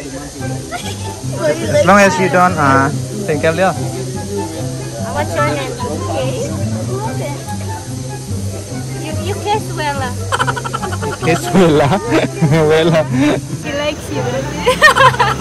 As long as you don't think of it. What's your name? You kiss Wella. Kiss Willa. Willa. He likes you.